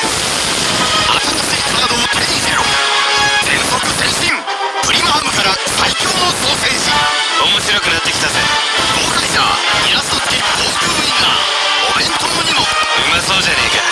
新しいカードを手に入れろ。全速前進。プリマハムから最強のソーセージ。面白くなってきたぜ。ゴーカイザーイラスト付き幸福ウインナー。お弁当にも。うまそうじゃねえか。